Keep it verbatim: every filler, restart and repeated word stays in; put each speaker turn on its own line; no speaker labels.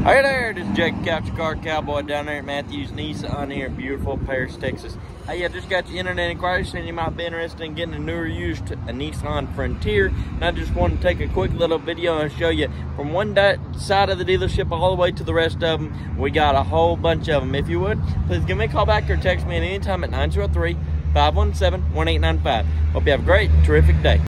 Hey there, this is Jake Couch Car Cowboy down there at Matthews Nissan here in beautiful Paris, Texas. Hey, I just got your internet inquiry saying you might be interested in getting a newer used a Nissan Frontier. And I just want to take a quick little video and show you from one side of the dealership all the way to the rest of them. We got a whole bunch of them. If you would, please give me a call back or text me at any time at nine zero three, five one seven, one eight nine five. Hope you have a great, terrific day.